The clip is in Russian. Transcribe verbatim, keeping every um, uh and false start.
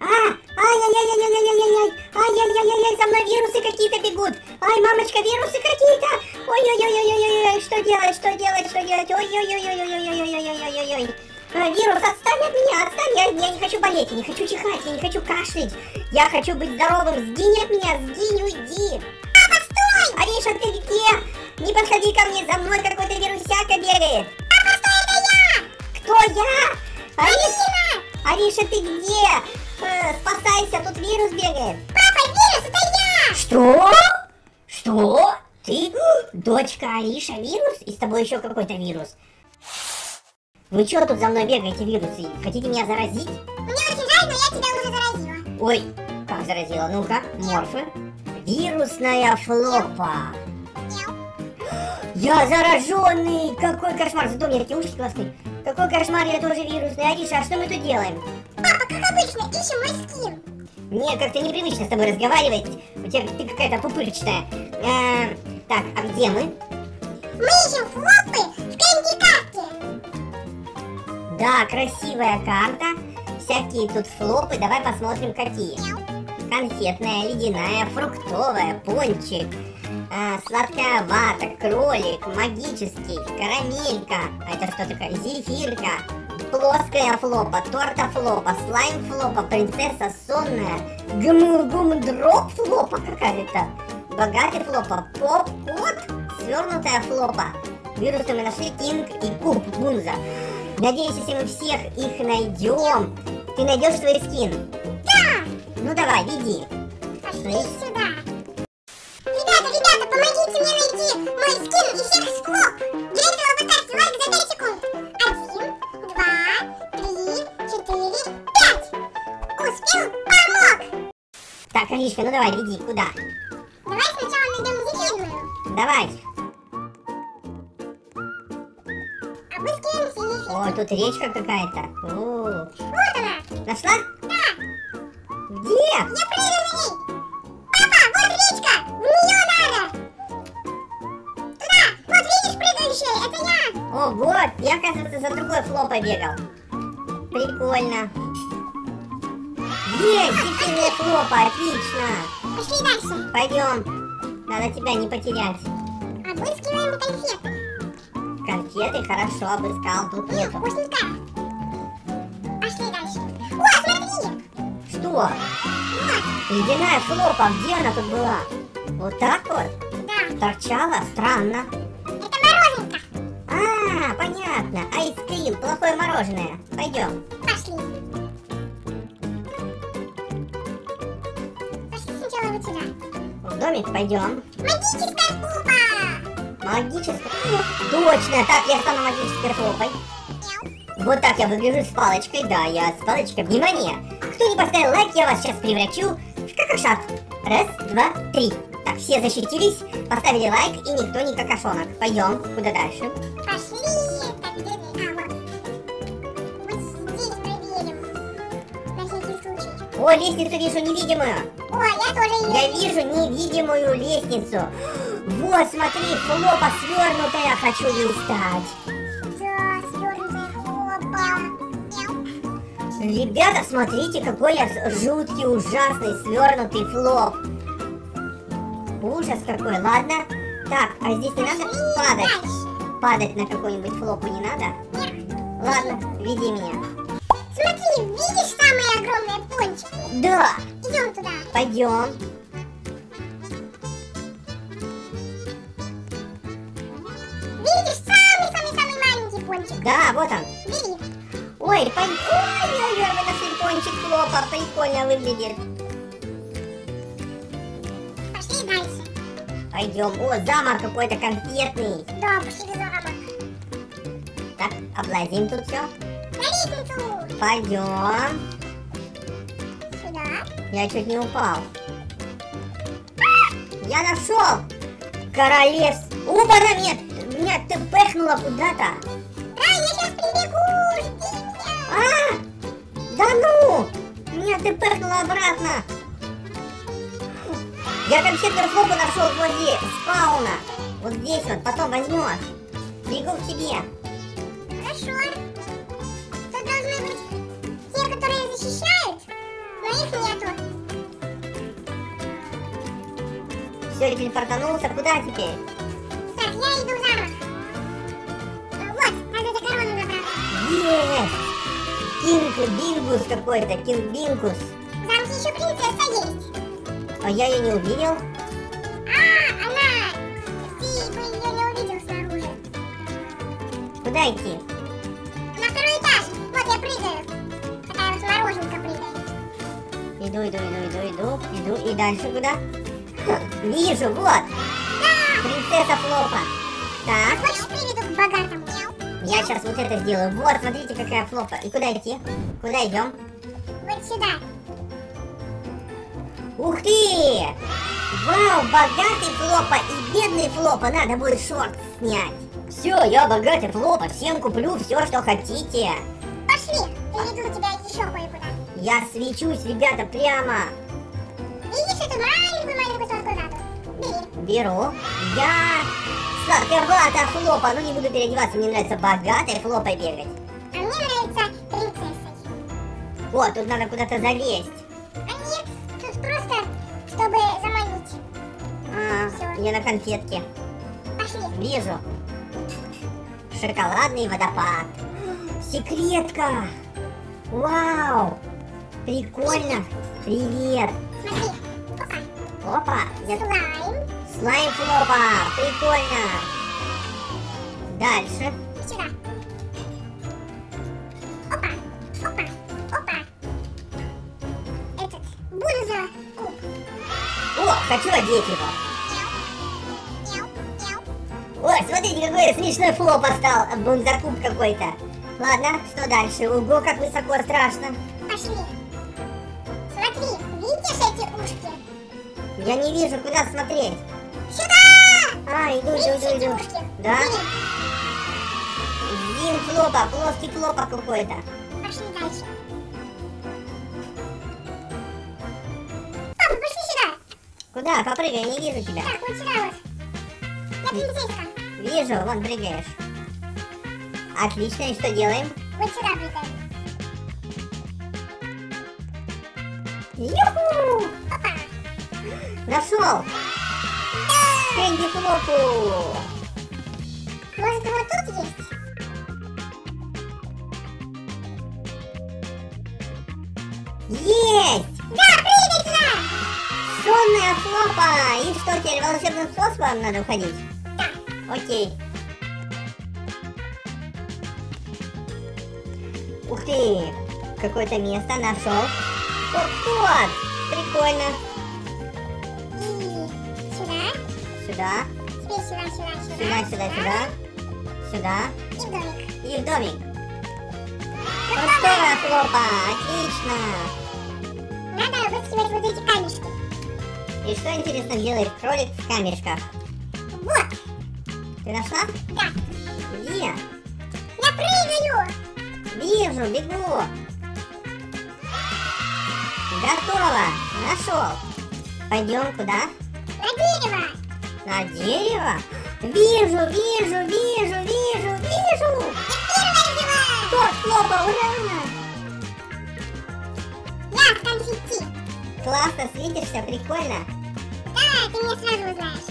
А, ай-яй-яй-яй-яй-яй-яй, ай-яй-яй-яй, за мной вирусы какие-то бегут. Ай, мамочка, вирусы какие-то. Ой-ой-ой-ой-ой-ой, что делать, что делать, что делать? Ой-ой-ой-ой-ой-ой-ой-ой-ой-ой-ой. Вирус, отстань от меня, отстань, я, я не хочу болеть, я не хочу чихать, я не хочу кашлять. Я хочу быть здоровым, сгинь от меня, сгинь, уйди. Папа, стой! Ариша, ты где? Не подходи ко мне, за мной какой-то вирусяка бегает. Папа, стой, это я! Кто я? Ариша! Ариша, ты где? Э, спасайся, тут вирус бегает. Папа, вирус, это я! Что? Что? Ты? Дочка Ариша вирус? И с тобой еще какой-то вирус. Вы что тут за мной бегаете, вирусы? Хотите меня заразить? Мне очень жаль, но я тебя уже заразила. Ой, как заразила? Ну-ка, морфы. Вирусная флопа. Мяу. Я зараженный! Какой кошмар! Зато у меня такие ушки классные. Какой кошмар, я тоже вирусный. Ариша, а что мы тут делаем? Папа, как обычно, ищем мой скин. Мне как-то непривычно с тобой разговаривать. У тебя ты какая-то пупырчатая. Э, так, а где мы? Мы ищем флопы в Кэнди карте. Да, красивая карта. Всякие тут флопы. Давай посмотрим, какие. Мяу. Конфетная, ледяная, фруктовая, пончик, э, сладкая вата, кролик, магический, карамелька. А это что такое? Зефирка. Плоская флопа, торта флопа, слайм флопа, принцесса сонная, гм-гм-дроп флопа какая-то, богатый флопа, поп-кот, свернутая флопа. Вирусы мы нашли, Кинг и Куб Гунза. Надеюсь, если мы всех их найдем, ты найдешь свой скин? Да! Ну давай, веди. Пошли сюда. Ребята, ребята, помогите мне найти мой скин и всех с флоп. Для этого поставьте лайк за пять секунд. Один, два, три, четыре, пять. Успел? Помог. Так, Аришка, ну давай, веди, куда? Давай сначала найдем зефирную. Давай. А мы скинемся зефир. О, тут речка какая-то. О, Вот она. нашла? Да. Где? Я прыгаю на ней. Папа, вот речка. В нее надо. Туда. Вот видишь прыгающая? Это я. Ого, я, оказывается, за другой флопой бегал. Прикольно. Есть, зефирная флопа, отлично. Пошли дальше. Пойдем. Надо тебя не потерять. Обыскиваем конфеты. Конфеты, хорошо, обыскал, тут нету. Вкусненько. Пошли дальше. О, смотри. Что? Вот. Ледяная флопа, где она тут была? Вот так вот? Да. Торчала? Странно. Это мороженка. А, понятно. Айскрим, плохое мороженое. Пойдем. Пошли. Пошли сначала вот сюда. В домик пойдем. Магическая флопа. Магическая. Точно, так я стану магической флопой. Мяу. Вот так я выгляжу с палочкой. Да, я с палочкой. Внимание! Кто не поставил лайк, я вас сейчас превращу в какашат. Раз, два, три. Так, все защитились, поставили лайк, и никто не какашонок. Пойдем. Куда дальше? Пошли. Так, где? А, вот. Вот здесь проверим. На всякий случай. О, лестницу вижу невидимую. О, я тоже ее. Я вижу невидимую лестницу. Вот, смотри, флопа свернутая. Хочу ей стать. Да, свернутая флопа. Мяу. Ребята, смотрите, какой я жуткий, ужасный, свернутый флоп. Ужас какой, ладно. Так, а здесь не надо Пошли падать. дальше. Падать на какой-нибудь флоп не надо? Нет. Ладно, веди меня. Смотри, видишь самые огромные пончики? Да, Идем туда. пойдем. Видишь самый-самый-самый маленький пончик? Да, вот он. Бери. Ой, пон... Ой, ой, мы нашли пончик флопа. Прикольно выглядит. Пошли дальше. Пойдем. О, замок какой-то конфетный. Да, пошли в замок. Так, облазим тут все. На лестницу. Пойдем. Сюда. Я чуть не упал. Я нашел королевство. Опа, на меня, меня ты пыхнула куда-то. Да, я сейчас прибегу. Жди меня. А, да ну, меня ты пыхнула обратно. Я конфетную флопу нашел возле спауна. Вот здесь вот, потом возьмешь. Бегу к тебе. Хорошо. Тут должны быть те, которые защищают. Но их нету. Все, телепортанулся. Куда теперь? Так, я иду в замок. Вот, надо за корону набраться. Есть! Кинг Бингус какой-то, Кинг Бингус. В замке еще принцесса есть. А я ее не увидел. А, она... Ты бы ее не увидел снаружи. Куда идти? На второй этаж. Вот я прыгаю. Такая вот мороженка прыгает. Иду, иду, иду, иду, иду, иду. И дальше куда? Вижу, вот. Да! Принцесса Флопа. Так, Хочешь приведу к богатому? я сейчас вот это сделаю. Вот, смотрите, какая Флопа. И куда идти? Куда идем? Вот сюда. Ух ты! Вау, богатый Флопа и бедный Флопа. Надо будет шорт снять. Все, я богатый Флопа. Всем куплю все, что хотите. Пошли, приведу тебя еще кое-куда. Я свечусь, ребята, прямо. Видишь эту маленькую-маленькую солдату? Бери. Беру. Я сладковатая Флопа. Ну не буду переодеваться, мне нравится богатой Флопой бегать. А мне нравится принцессой. О, тут надо куда-то залезть. А нет, тут просто, чтобы заманить. А, Всё. я на конфетке. Пошли. Вижу. Шоколадный водопад. Секретка. Вау. Прикольно. Привет. Смотри. Опа. Опа. Я... Слайм. Слайм Флопа. Прикольно. Дальше. Сюда. Опа. Опа. Опа. Этот. Буду за куб. О, хочу одеть его. Мяу. Мяу. Ой, смотрите, какой смешной Флопа стал. Бунзакуб какой-то. Ладно, что дальше? Ого, как высоко, страшно. Пошли. Смотри, видишь эти ушки? Я не вижу, куда смотреть. Сюда! А, иду, Видишь иду, эти иду, иду. ушки? Да? Бери. Зин Флопа, плоский Флопа какой-то. Пошли дальше. Папа, пошли сюда. Куда? Попрыгай, не вижу тебя. Так, вот сюда вот. Я принцесска. Вижу, вон прыгаешь. Отлично, и что делаем? Вот сюда прыгаем. Юху! Опа. Нашел! Кэнди Флопу! Может, вот тут есть? Есть! Да, прыгай туда! Сонная Флопа! И что, теперь волшебным способом надо уходить? Да. Окей. Ух ты! Какое-то место нашел. Вот, вот! Прикольно. И сюда. Сюда, Теперь сюда, сюда, сюда. сюда, сюда, сюда. Сюда. И в домик. И в домик. Готово, Флопа! Отлично! Надо обыскивать вот эти камешки. И что интересно делает кролик в камешках? Вот. Ты нашла? Да. Где? Я прыгаю. Вижу, бегу. Готово. Нашел. Пойдем куда? На дерево. На дерево? Вижу, вижу, вижу, вижу, вижу. Я первая взяла. Торт Флопа, ура! Я в конфетти. Классно светишься, прикольно. Да, ты меня сразу узнаешь.